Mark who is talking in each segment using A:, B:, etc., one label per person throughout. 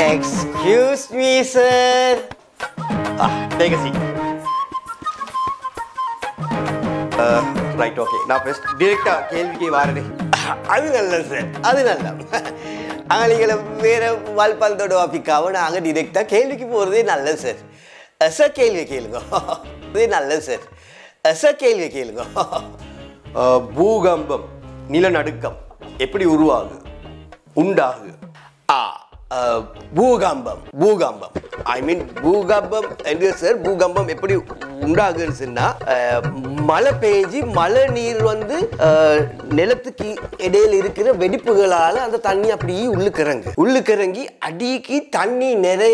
A: Excuse me, sir. Take a seat. Right, okay. Now first, director கேள்விக்கு வாரனே. அது நல்லது sir. அது நல்லது. அங்கலிகள வேற வால்பால்தோட ஆபிக்காவ நாங்க டைரக்டா கேள்விக்கு போறதே நல்லது சார். சார் கேள்வி கேளுங்க. இது நல்லது சார். சார் கேள்வி கேளுங்க. பூகம்பம் நிலநடுக்கம் எப்படி உருவாகுது உண்டாகுது பூகம்பம் ஐ மீன் பூகம்பம் என்று சார் பூகம்பம் எப்படி உண்டாகுதுன்னு சொன்னா மழை பெய்ஞ்சி மழை நீர் வந்து நிலத்துக்கு இடையில இருக்கிற வெடிப்புகளால அந்த தண்ணி அப்படியே உள்ளுக்கிறங்கி அடிக்கு தண்ணி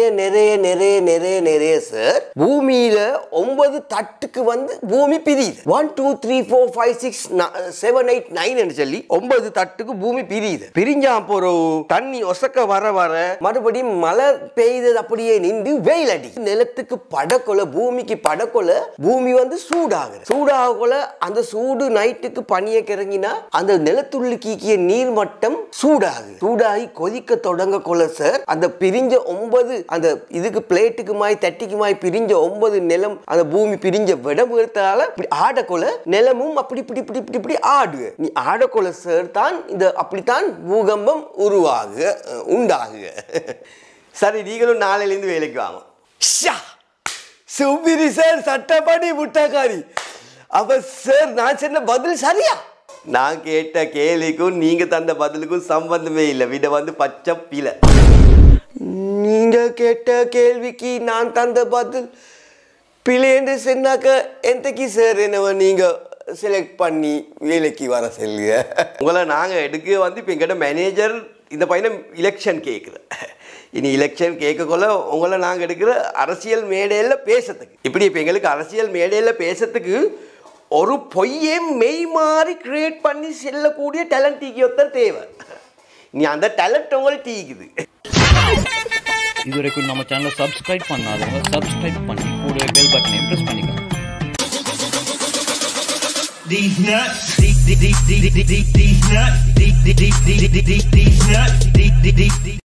A: நிறைய சார் பூமியில 9 தட்டுக்கு வந்து பூமி பிரியுது 1 2 3 4 5 6 7 8 9 சொல்லி 9 தட்டுக்கு பூமி பிரியுது பிரிஞ்சா போறோம் தண்ணி ஒசக்க வர மறுபடியும் மழை பெய்தது அப்படியே நின்று வெயில் அடி நிலத்துக்கு படக்கொல பூமிக்கு படக்கொல பூமி வந்து சூடாகல அந்த சூடு நைட்டுக்கு பனிய கிறங்கினா அந்த நிலத்துள்ள கீக்கிய நீர் மட்டம் சூடாகி கொதிக்க தொடங்க கொள்ள சார் அந்த பிரிஞ்ச 9 அந்த இதுக்கு பிளேட்டுக்குமாய் தட்டிக்குமாய் பிரிஞ்ச 9 நிலம் அந்த பூமி பிரிஞ்ச விடமுகத்தால ஆடக்கொல நிலமும் அப்படி ஆடு நீ ஆடக்கொல சார் தான் இந்த அப்படித்தான் பூகம்பம் உண்டாகுக சரி நீங்களும் நாளையிலிருந்து வேலைக்கு வாங்க சுப்பிரி சார் சட்டப்படி முட்டக்காரி அப்ப சார் நான் சொன்ன பதில் சரியா நான் கேட்ட கேள்விக்கும் நீங்க தந்த பதிலுக்கும் சம்பந்தமே இல்லை விட வந்து பச்சை பிள்ளை நீங்க கேட்ட கேள்விக்கு நான் தந்த பதில் பிள்ளை என்று சொன்னாக்க எந்தக்கு சார் என்னவ நீங்க செலக்ட் பண்ணி வேலைக்கு வர சொல்லுங்க உங்களை நாங்கள் எடுக்க வந்து இப்போ எங்கிட்ட மேனேஜர் இந்த பையனை எலெக்ஷன் கேட்குது இனி எலெக்ஷன் கேட்கக்குள்ள உங்களை நாங்கள் எடுக்கிற அரசியல் மேடையில் பேசுறதுக்கு இப்படி இப்போ எங்களுக்கு அரசியல் மேடையில் பேசுறதுக்கு ஒரு பொய்யை மெய் மாறி கிரியேட் பண்ணி செல்லக்கூடிய டேலண்ட் ஒருத்தர் தேவை நீ அந்த டேலண்ட் உங்களுக்கு டீக்குது
B: இதுவரைக்கும் நம்ம சேனலை சப்ஸ்கிரைப் பண்ணாதவங்க சப்ஸ்கிரைப் பண்ணி கூடவே பெல் பட்டனை பிரஸ் பண்ணிக்கலாம் These nuts, these nuts, these nuts,